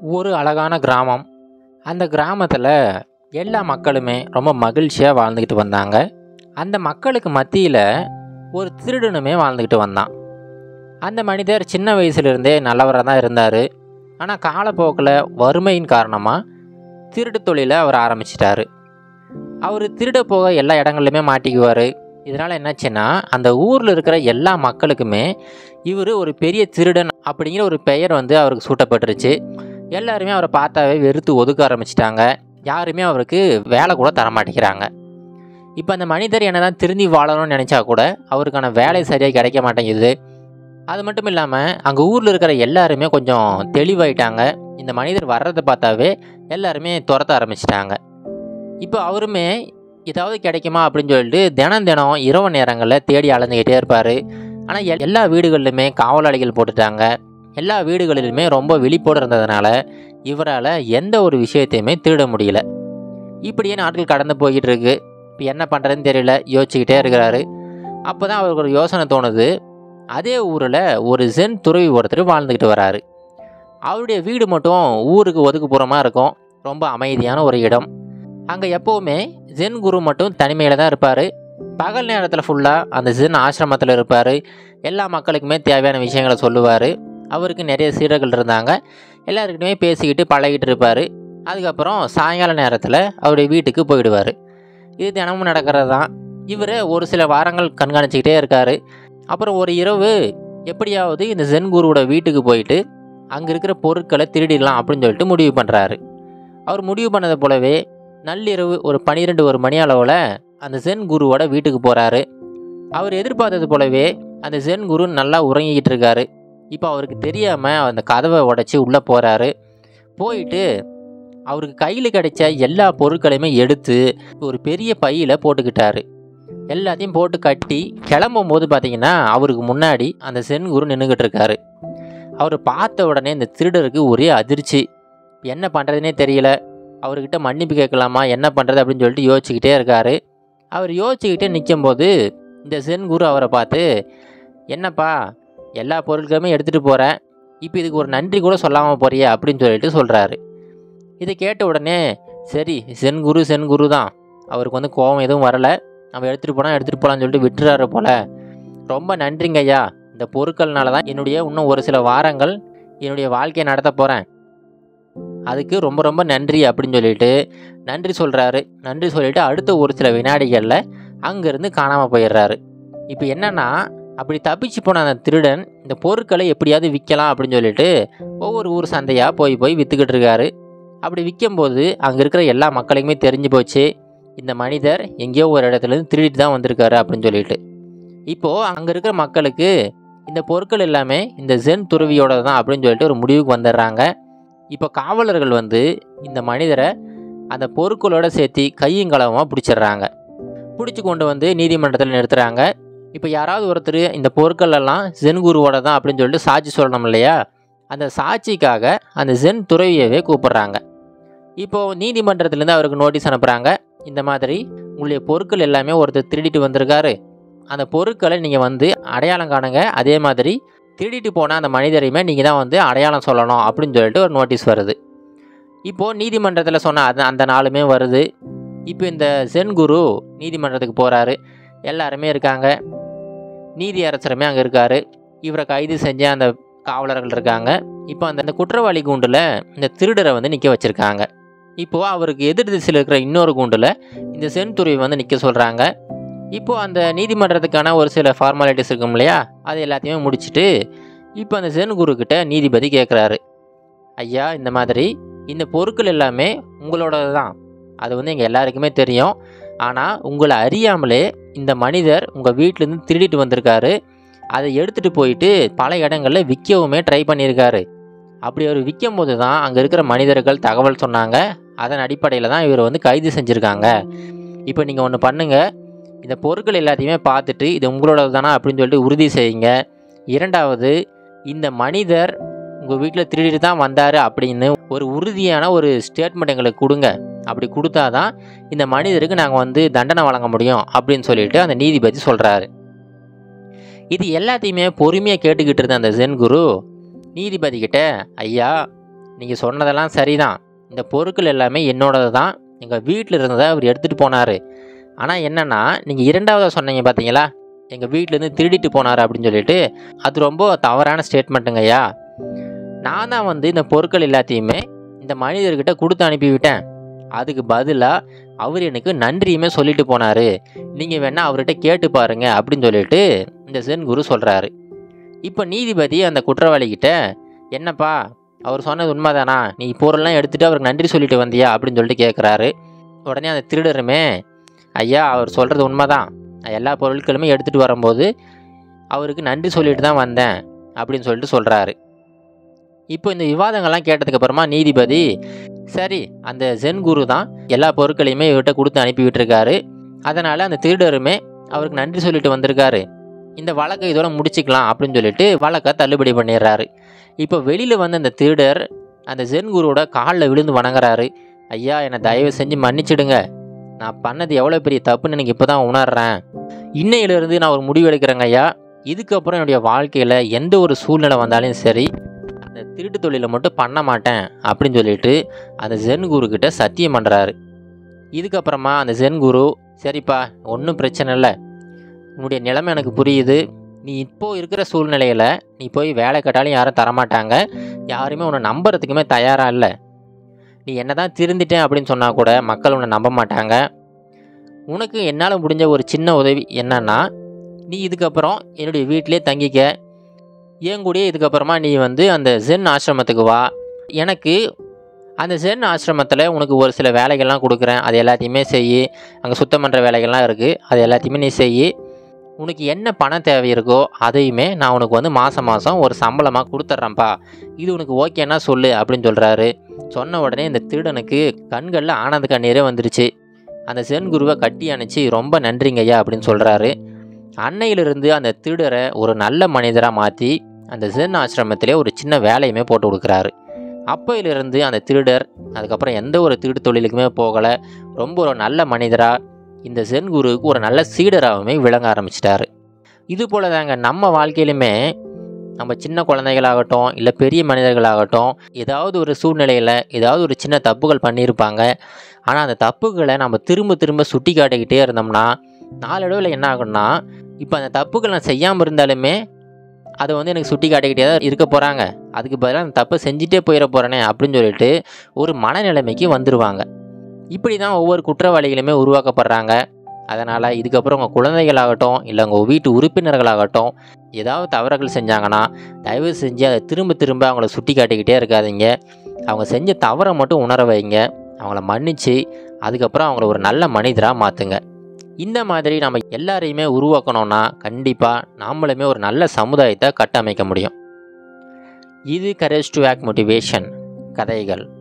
ஒரு அழகான கிராமம். அந்த கிராமத்தில் எல்லா மக்களுமே ரொம்ப மகிழ்ச்சியாக வாழ்ந்துக்கிட்டு வந்தாங்க. அந்த மக்களுக்கு மத்தியில் ஒரு திருடனுமே வாழ்ந்துக்கிட்டு வந்தான். அந்த மனிதர் சின்ன வயசுலேருந்தே நல்லவராக தான் இருந்தார். ஆனால் காலப்போக்கில் வறுமையின் காரணமாக திருட்டு தொழிலை அவர் ஆரம்பிச்சிட்டாரு. அவர் திருட போக எல்லா இடங்கள்லையுமே மாட்டிக்குவார். இதனால் என்னாச்சுன்னா, அந்த ஊரில் இருக்கிற எல்லா மக்களுக்குமே இவர் ஒரு பெரிய திருடன் அப்படிங்கிற ஒரு பெயர் அவருக்கு சூட்டப்பட்டுருச்சு. எல்லாருமே அவரை பார்த்தாவே வெறுத்து ஒதுக்க ஆரம்பிச்சிட்டாங்க. யாருமே அவருக்கு வேலை கூட தரமாட்டேங்கிறாங்க. இப்போ அந்த மனிதர் என்ன தான் திருந்தி வாழணும்னு நினச்சா கூட அவருக்கான வேலை சரியாக கிடைக்க மாட்டேங்குது. அது மட்டும் இல்லாமல் அங்கே ஊரில் இருக்கிற எல்லாருமே கொஞ்சம் தெளிவாயிட்டாங்க. இந்த மனிதர் வர்றதை பார்த்தாவே எல்லாருமே துரத்த ஆரம்பிச்சிட்டாங்க. இப்போ அவருமே ஏதாவது கிடைக்குமா அப்படின்னு சொல்லிட்டு தினம் இரவு நேரங்களில் தேடி அலைஞ்சிக்கிட்டே இருப்பார். ஆனால் எல்லா வீடுகளிலுமே காவலாளிகள் போட்டுட்டாங்க. எல்லா வீடுகளிலுமே ரொம்ப விழிப்போடு இருந்ததுனால இவரால் எந்த ஒரு விஷயத்தையுமே திருட முடியல. இப்படியே நாட்கள் கடந்து போய்கிட்டு இருக்கு. இப்போ என்ன பண்ணுறதுன்னு தெரியல, யோசிச்சுக்கிட்டே இருக்கிறாரு. அப்போ தான் அவருக்கு ஒரு யோசனை தோணுது. அதே ஊரில் ஒரு ஜென் துறவி ஒருத்தர் வாழ்ந்துக்கிட்டு வராரு. அவருடைய வீடு மட்டும் ஊருக்கு ஒதுக்குப்புறமாக இருக்கும். ரொம்ப அமைதியான ஒரு இடம். அங்கே எப்போவுமே ஜென் குரு மட்டும் தனிமையில் தான் இருப்பார். பகல் நேரத்தில் ஃபுல்லாக அந்த ஜென் ஆசிரமத்தில் இருப்பார். எல்லா மக்களுக்குமே தேவையான விஷயங்களை சொல்லுவார். அவருக்கு நிறைய சீடர்கள் இருந்தாங்க. எல்லாருக்கிட்டையுமே பேசிக்கிட்டு பழகிட்டு இருப்பார். அதுக்கப்புறம் சாயங்கால நேரத்தில் அவருடைய வீட்டுக்கு போயிடுவார். இது தினமும் நடக்கிறது தான். இவர் ஒரு சில வாரங்கள் கண்காணிச்சிக்கிட்டே இருக்கார். அப்புறம் ஒரு இரவு எப்படியாவது இந்த ஜென் குருவோட வீட்டுக்கு போயிட்டு அங்கே இருக்கிற பொருட்களை திருடிடலாம் அப்படின்னு சொல்லிட்டு முடிவு பண்ணுறாரு. அவர் முடிவு பண்ணதை போலவே நள்ளிரவு ஒரு 12 மணி அளவில் அந்த ஜென் குருவோட வீட்டுக்கு போகிறாரு. அவர் எதிர்பார்த்தது போலவே அந்த ஜென் குரு நல்லா உறங்கிக்கிட்டு இருக்காரு. இப்போ அவருக்கு தெரியாமல் அந்த கதவை உடைச்சி உள்ளே போகிறாரு. போயிட்டு அவருக்கு கையில் கிடைச்ச எல்லா பொருட்களையுமே எடுத்து ஒரு பெரிய பையில் போட்டுக்கிட்டாரு. எல்லாத்தையும் போட்டு கட்டி கிளம்பும் போது பார்த்தீங்கன்னா அவருக்கு முன்னாடி அந்த ஜென் குரு நின்றுக்கிட்டு இருக்காரு. அவர் பார்த்த உடனே இந்த திருடருக்கு ஒரே அதிர்ச்சி. என்ன பண்ணுறதுனே தெரியல. அவர்கிட்ட மன்னிப்பு கேட்கலாமா, என்ன பண்ணுறது அப்படின்னு சொல்லிட்டு யோசிச்சுக்கிட்டே இருக்கார். அவர் யோசிச்சுக்கிட்டே நிற்கும்போது இந்த ஜென் குரு அவரை பார்த்து, என்னப்பா எல்லா பொருட்களுமே எடுத்துகிட்டு போகிறேன், இப்போ இதுக்கு ஒரு நன்றி கூட சொல்லாமல் போறியே அப்படின்னு சொல்லிட்டு சொல்கிறாரு. இதை கேட்ட உடனே சரி, ஜென் குரு தான், அவருக்கு கோபம் எதுவும் வரலை, நம்ம எடுத்துகிட்டு போகலான்னு சொல்லிட்டு விட்டுறாரு போல். ரொம்ப நன்றிங்க ஐயா, இந்த பொருட்கள்னால தான் என்னுடைய இன்னும் ஒரு சில வாரங்கள் என்னுடைய வாழ்க்கையை நடத்த போகிறேன், அதுக்கு ரொம்ப ரொம்ப நன்றி அப்படின்னு சொல்லிட்டு நன்றி சொல்கிறாரு. நன்றி சொல்லிவிட்டு அடுத்த ஒரு சில வினாடிகளில் அங்கேருந்து காணாமல் போயிடுறாரு. இப்போ என்னென்னா, அப்படி தப்பிச்சு போன அந்த திருடன் இந்த பொருட்களை எப்படியாவது விற்கலாம் அப்படின்னு சொல்லிட்டு ஒவ்வொரு ஊர் சந்தையாக போய் விற்றுக்கிட்டு இருக்காரு. அப்படி விற்கும்போது அங்கே இருக்கிற எல்லா மக்களுக்குமே தெரிஞ்சு போச்சு, இந்த மனிதர் எங்கேயோ ஒரு இடத்துலேருந்து திருடிட்டு தான் வந்திருக்காரு அப்படின்னு சொல்லிட்டு. இப்போது அங்கே இருக்கிற மக்களுக்கு இந்த பொருட்கள் எல்லாமே இந்த ஜென் துறவியோட தான் அப்படின்னு சொல்லிட்டு ஒரு முடிவுக்கு வந்துடுறாங்க. இப்போ காவலர்கள் இந்த மனிதரை அந்த பொருட்களோடு சேர்த்து கையங்களவமாக பிடிச்சிடுறாங்க. பிடிச்சி கொண்டு நீதிமன்றத்தில் நிறுத்துகிறாங்க. இப்போ யாராவது ஒருத்தர் இந்த பொருட்கள் எல்லாம் ஜென் குருவோட தான் அப்படின்னு சொல்லிட்டு சாட்சி சொல்லணும் இல்லையா, அந்த சாட்சிக்காக அந்த ஜென் துறவியவே கூப்பிட்றாங்க. இப்போது நீதிமன்றத்திலேருந்து அவருக்கு நோட்டீஸ் அனுப்புகிறாங்க. இந்த மாதிரி உங்களுடைய பொருட்கள் எல்லாமே ஒருத்தர் திருடிட்டு வந்திருக்காரு, அந்த பொருட்களை நீங்கள் அடையாளம் காணுங்க, அதே மாதிரி திருடிட்டு போனால் அந்த மனிதரையுமே நீங்கள் தான் அடையாளம் சொல்லணும் அப்படின்னு சொல்லிட்டு ஒரு நோட்டீஸ் வருது. இப்போது நீதிமன்றத்தில் சொன்ன அந்த நாளுமே வருது. இப்போ இந்த ஜென் குரு நீதிமன்றத்துக்கு போகிறாரு. எல்லாருமே இருக்காங்க. நீதி அரசருமே அங்கே இருக்கார். இவரை கைது செஞ்ச அந்த காவலர்கள் இருக்காங்க. இப்போ அந்த குற்றவாளி கூண்டில் இந்த திருடரை நிற்க வச்சுருக்காங்க. இப்போது அவருக்கு எதிர் திசையில் இருக்கிற இன்னொரு கூண்டில் இந்த ஜென் துறவி நிற்க சொல்கிறாங்க. இப்போது அந்த நீதிமன்றத்துக்கான ஒரு சில ஃபார்மாலிட்டிஸ் இருக்கும் இல்லையா, அது எல்லாத்தையுமே முடிச்சுட்டு இப்போ அந்த ஜென் குருக்கிட்ட நீதிபதி கேட்குறாரு, ஐயா இந்த மாதிரி இந்த பொருட்கள் எல்லாமே உங்களோட தான், அது எங்கள் எல்லாருக்குமே தெரியும். ஆனால் உங்களை அறியாமலே இந்த மனிதர் உங்கள் வீட்டிலேருந்து திருடிட்டு வந்திருக்காரு, அதை எடுத்துகிட்டு போயிட்டு பல இடங்களில் விற்கவுமே ட்ரை பண்ணியிருக்காரு. அப்படி அவர் விற்கும் போது தான் அங்கே இருக்கிற மனிதர்கள் தகவல் சொன்னாங்க. அதன் அடிப்படையில் தான் இவர் கைது செஞ்சுருக்காங்க. இப்போ நீங்கள் ஒன்று பண்ணுங்கள், இந்த பொருட்கள் எல்லாத்தையுமே பார்த்துட்டு இது உங்களோட தானா அப்படின்னு சொல்லிட்டு உறுதி செய்யுங்க. இரண்டாவது, இந்த மனிதர் உங்கள் வீட்டில் திருடிட்டு தான் வந்தார் அப்படின்னு ஒரு உறுதியான ஒரு ஸ்டேட்மெண்ட் எங்களுக்கு கொடுங்க. அப்படி கொடுத்தா தான் இந்த மனிதருக்கு நாங்கள் தண்டனை வழங்க முடியும் அப்படின்னு சொல்லிட்டு அந்த நீதிபதி சொல்கிறாரு. இது எல்லாத்தையுமே பொறுமையாக கேட்டுக்கிட்டு இருந்த அந்த ஜென் குரு நீதிபதி கிட்ட, ஐயா நீங்கள் சொன்னதெல்லாம் சரிதான், இந்த பொருட்கள் எல்லாமே என்னோடது தான், எங்கள் வீட்டில் இருந்ததை அவர் எடுத்துகிட்டு போனார். ஆனால் என்னென்னா, நீங்கள் இரண்டாவதாக சொன்னீங்க பார்த்தீங்களா, எங்கள் வீட்டிலேருந்து திருடிட்டு போனார் அப்படின்னு சொல்லிட்டு, அது ரொம்ப தவறான ஸ்டேட்மெண்ட்டுங்கய்யா. நான் தான் வந்து இந்த பொருட்கள் எல்லாத்தையுமே இந்த மனிதர்கிட்ட கொடுத்து அனுப்பிவிட்டேன். அதுக்கு பதிலாக அவர் எனக்கு நன்றியுமே சொல்லிட்டு போனார். நீங்கள் வேணால் அவர்கிட்ட கேட்டு பாருங்க அப்படின்னு சொல்லிட்டு இந்த சென் குரு சொல்கிறாரு. இப்போ நீதிபதி அந்த குற்றவாளிகிட்ட, என்னப்பா அவர் சொன்னது உண்மைதானா, நீ பொருள்லாம் எடுத்துகிட்டு அவருக்கு நன்றி சொல்லிட்டு வந்தியா அப்படின்னு சொல்லிட்டு கேட்குறாரு. உடனே அந்த திருடருமே, ஐயா அவர் சொல்கிறது உண்மைதான், நான் எல்லா பொருட்களுமே எடுத்துகிட்டு வரும்போது அவருக்கு நன்றி சொல்லிட்டு தான் வந்தேன் அப்படின்னு சொல்லிட்டு சொல்கிறாரு. இப்போ இந்த விவாதங்கள்லாம் கேட்டதுக்கப்புறமா நீதிபதி, சரி அந்த சென் குரு தான் எல்லா பொருட்களையுமே இவர்கிட்ட கொடுத்து அனுப்பி விட்டுருக்காரு, அதனால் அந்த திருடருமே அவருக்கு நன்றி சொல்லிட்டு வந்திருக்காரு, இந்த வழக்கை இதோட முடிச்சுக்கலாம் அப்படின்னு சொல்லிட்டு வழக்கை தள்ளுபடி பண்ணிடுறாரு. இப்போ வெளியில் வந்து அந்த திருடர் அந்த சென் குருவோட காலில் விழுந்து வணங்குறாரு. ஐயா என்னை தயவு செஞ்சு மன்னிச்சிடுங்க, நான் பண்ணது எவ்வளோ பெரிய தப்புன்னு எனக்கு இப்போ தான் உணர்றேன். இன்னையிலிருந்து நான் ஒரு முடிவு எடுக்கிறேங்க ஐயா, இதுக்கப்புறம் என்னுடைய வாழ்க்கையில் எந்த ஒரு சூழ்நிலை வந்தாலும் சரி அந்த திருட்டு தொழிலை மட்டும் பண்ண மாட்டேன் அப்படின்னு சொல்லிட்டு அந்த சென் குருக்கிட்ட சத்தியம் பண்ணுறாரு. இதுக்கப்புறமா அந்த சென் குரு, சரிப்பா ஒன்றும் பிரச்சனை இல்லை, உன்னுடைய நிலைமை எனக்கு புரியுது, நீ இப்போது இருக்கிற சூழ்நிலையில் நீ போய் வேலை கேட்டாலும் யாரும் தரமாட்டாங்க, யாருமே உன்னை நம்புறதுக்குமே தயாராக இல்லை, நீ என்ன தான் திருந்திட்டேன் அப்படின்னு சொன்னால் கூட மக்கள் உன்னை நம்ப மாட்டாங்க. உனக்கு என்னால் முடிஞ்ச ஒரு சின்ன உதவி என்னன்னா, நீ இதுக்கப்புறம் என்னுடைய வீட்டிலே தங்கிக்க, என் கூடயே இதுக்கப்புறமா நீ வந்து அந்த சென் ஆசிரமத்துக்கு வா, எனக்கு அந்த சென் ஆசிரமத்தில் உனக்கு ஒரு சில வேலைகள்லாம் கொடுக்குறேன், அது எல்லாத்தையுமே செய், அங்கே சுத்தம் பண்ணுற வேலைகள்லாம் இருக்குது, அது எல்லாத்தையுமே நீ செய், உனக்கு என்ன பணம் தேவை இருக்கோ அதையுமே நான் உனக்கு வந்து மாதம் மாதம் ஒரு சம்பளமாக கொடுத்துட்றேன்ப்பா, இது உனக்கு ஓகேன்னா சொல்லு அப்படின்னு சொல்கிறாரு. சொன்ன உடனே இந்த திருடனுக்கு கண்களில் ஆனந்த கண்ணீரே வந்துருச்சு. அந்த சென் குருவை கட்டி அணைச்சி ரொம்ப நன்றிங்கய்யா அப்படின்னு சொல்கிறாரு. அன்னையிலிருந்து அந்த திருடரை ஒரு நல்ல மனிதராக மாற்றி அந்த சென் ஆசிரமத்திலே ஒரு சின்ன வேலையுமே போட்டு கொடுக்குறாரு. அப்போயிலிருந்து அந்த திருடர் அதுக்கப்புறம் எந்த ஒரு திருட்டு தொழிலுக்குமே போகலை, ரொம்ப ஒரு நல்ல மனிதராக இந்த சென் குருவுக்கு ஒரு நல்ல சீடராகவுமே விளங்க ஆரம்பிச்சிட்டாரு. இது போல தாங்க நம்ம வாழ்க்கையிலுமே நம்ம சின்ன குழந்தைகளாகட்டும் இல்லை பெரிய மனிதர்களாகட்டும் ஏதாவது ஒரு சூழ்நிலையில் ஏதாவது ஒரு சின்ன தப்புகள் பண்ணியிருப்பாங்க. ஆனால் அந்த தப்புகளை நம்ம திரும்ப திரும்ப சுட்டி காட்டிக்கிட்டே இருந்தோம்னா நாளடைவில் என்ன ஆகும்னா, இப்போ அந்த தப்புகள் நான் செய்யாமல் இருந்தாலுமே அதை வந்து எனக்கு சுட்டி காட்டிக்கிட்டே தான் இருக்க போகிறாங்க, அதுக்கு பதிலாக அந்த தப்பை செஞ்சுட்டே போயிட போகிறேனே அப்படின்னு சொல்லிட்டு ஒரு மனநிலைமைக்கு வந்துடுவாங்க. இப்படி தான் ஒவ்வொரு குற்றவாளிகளுமே உருவாக்கப்படுறாங்க. அதனால் இதுக்கப்புறம் உங்கள் குழந்தைகளாகட்டும் இல்லை உங்கள் வீட்டு உறுப்பினர்களாகட்டும் ஏதாவது தவறுகள் செஞ்சாங்கன்னா தயவு செஞ்சு அதை திரும்ப திரும்ப அவங்கள சுட்டி காட்டிக்கிட்டே இருக்காதீங்க. அவங்க செஞ்ச தவறை மட்டும் உணர வைங்க, அவங்கள மன்னித்து அதுக்கப்புறம் அவங்கள ஒரு நல்ல மனிதராக மாற்றுங்க. இந்த மாதிரி நம்ம எல்லாரையுமே உருவாக்கணும்னா கண்டிப்பாக நாமளுமே ஒரு நல்ல சமுதாயத்தை கட்டமைக்க முடியும். இது கரேஜ் டு ஆக்ட் மோட்டிவேஷன் கதைகள்.